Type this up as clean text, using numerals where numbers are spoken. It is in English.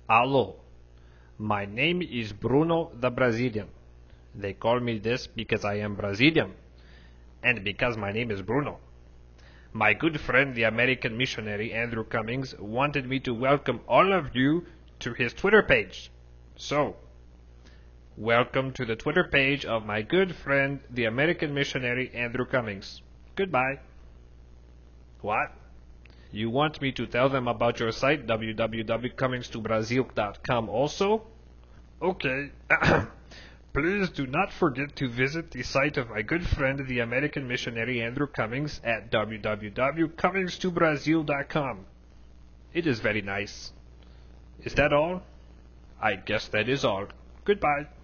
Alô, my name is Bruno the Brazilian. They call me this because I am Brazilian, and because my name is Bruno. My good friend, the American missionary Andrew Cummings, wanted me to welcome all of you to his Twitter page. So, welcome to the Twitter page of my good friend, the American missionary Andrew Cummings. Goodbye. What? You want me to tell them about your site, www.cummingstobrazil.com also? Okay. Please do not forget to visit the site of my good friend, the American missionary Andrew Cummings, at www.cummingstobrazil.com. It is very nice. Is that all? I guess that is all. Goodbye.